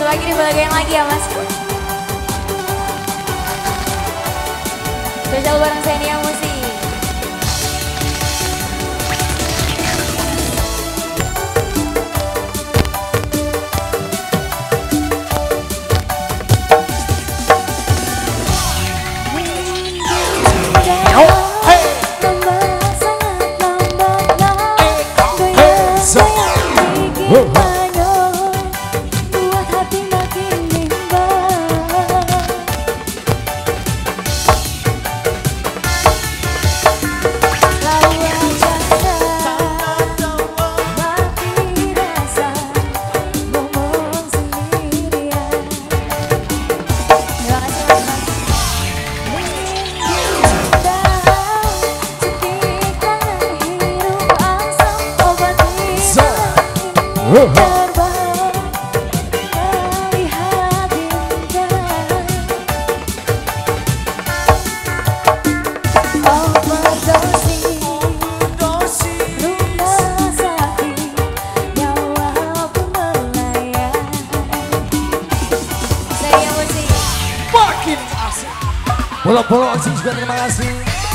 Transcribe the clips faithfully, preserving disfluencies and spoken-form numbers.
lagi dibagian lagi ya mas. Spesial bareng Xenia Musik. Bolok-bolok sih juga terima kasih.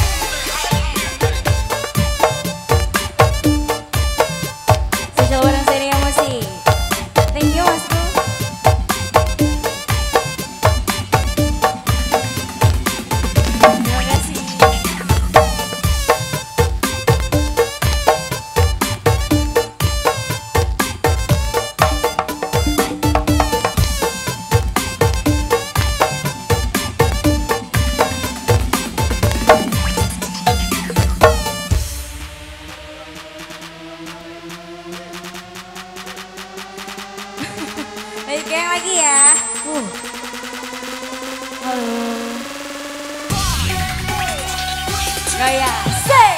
Spesial bareng Xenia Musik. Thank you mas bro. Terima kasih. Baik, yang lagi ya. Uh. Halo. Gaya. Say.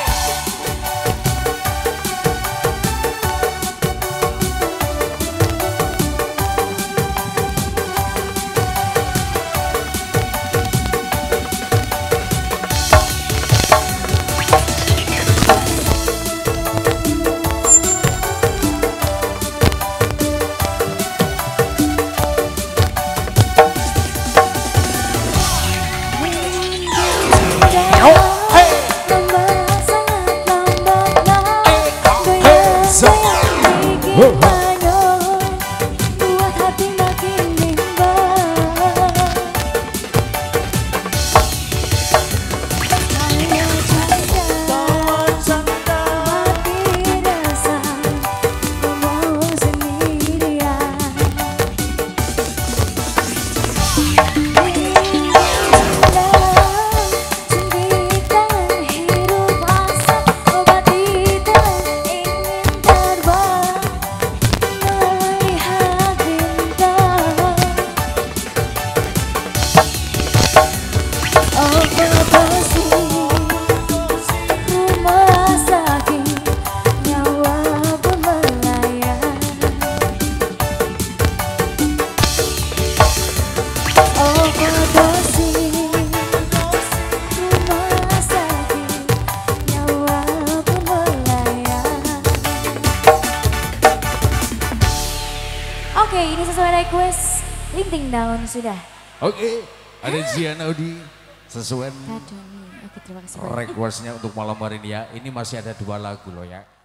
Oke, ini sesuai request Linting Daun sudah. Oke, ada Ziana Udi sesuai Oke, terima kasih. requestnya untuk malam hari ini ya. Ini masih ada dua lagu loh ya.